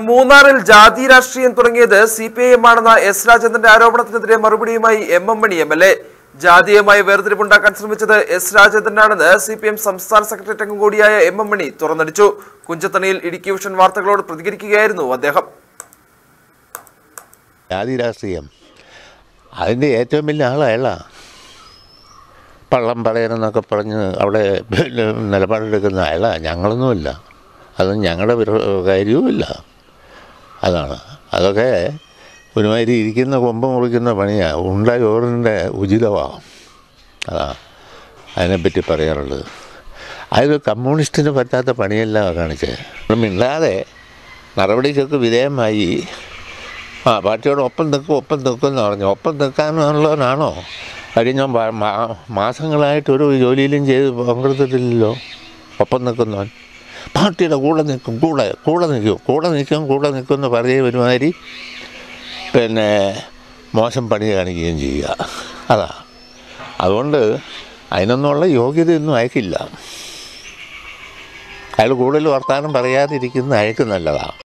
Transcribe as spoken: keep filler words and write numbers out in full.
മൂന്നാറിൽ ജാതി രാഷ്ട്രീയം തുടങ്ങിയത് സി പി ഐ എം ആണെന്ന എസ് രാജേന്ദ്രന്റെ ആരോപണത്തിനെതിരെ മറുപടിയുമായി M M Mani M L A. ജാതീയമായി വേർതിരിവുണ്ടാക്കാൻ ശ്രമിച്ചത് എസ് രാജേന്ദ്രനാണെന്ന് സി പി എം സംസ്ഥാന സെക്രട്ടേറിയറ്റ് അംഗം കൂടിയായ എം എം മണി തുറന്നടിച്ചു. കുഞ്ചത്തണിയിൽ ഇടുക്കി വിഷൻ വാർത്തകളോട് പ്രതികരിക്കുകയായിരുന്നു അദ്ദേഹം. ജാതി രാഷ്ട്രീയം അതിൻ്റെ ഏറ്റവും വലിയ ആളല്ല. പള്ളം പറയണമെന്നൊക്കെ പറഞ്ഞ് അവിടെ നിലപാടെടുക്കുന്ന അയാള ഞങ്ങളൊന്നുമില്ല. അതും ഞങ്ങളുടെ കാര്യവുമില്ല. അതാണ് അതൊക്കെ ഒരുമാതിരി ഇരിക്കുന്ന കൊമ്പ് മുറിക്കുന്ന പണിയാണ്. ഉണ്ട ചോറിൻ്റെ ഉചിതമാകും. അതാണ് അതിനെപ്പറ്റി പറയാറുള്ളത്. അതൊരു കമ്മ്യൂണിസ്റ്റിന് പറ്റാത്ത പണിയല്ല കാണിച്ചത്. മിണ്ടാതെ നടപടിക്കൊക്കെ വിധേയമായി ആ പാർട്ടിയോട് ഒപ്പം നിൽക്കും ഒപ്പം നിൽക്കും എന്ന് പറഞ്ഞു. ഒപ്പം നിൽക്കാനുള്ളവനാണോ? കഴിഞ്ഞ മാസങ്ങളായിട്ടൊരു ജോലിയിലും ചെയ്ത് പങ്കെടുത്തിട്ടില്ലല്ലോ. ഒപ്പം നിൽക്കുന്നവൻ പാർട്ടിയുടെ കൂടെ നിൽക്കും കൂടെ കൂടെ നിൽക്കും കൂടെ നിൽക്കും കൂടെ നിൽക്കും എന്ന് പറയുക ഒരുമാതിരി പിന്നെ മോശം പണി കാണിക്കുകയും ചെയ്യുക. അതാ അതുകൊണ്ട് അതിനൊന്നുള്ള യോഗ്യതയൊന്നും അയക്കില്ല. അയാൾ കൂടുതൽ വർത്തമാനം പറയാതിരിക്കുന്ന അയക്ക് നല്ലതാണ്.